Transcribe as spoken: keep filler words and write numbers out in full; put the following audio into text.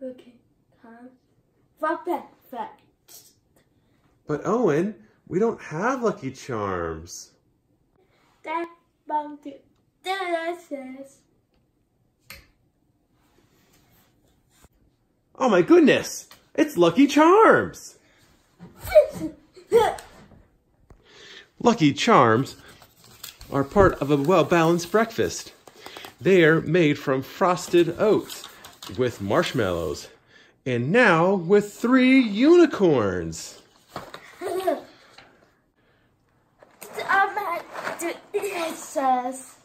Okay, time for breakfast. But Owen, we don't have Lucky Charms. That mountain delicious. Oh my goodness! It's Lucky Charms! Lucky Charms are part of a well-balanced breakfast. They are made from frosted oats with marshmallows, and now with three unicorns. I'm delicious.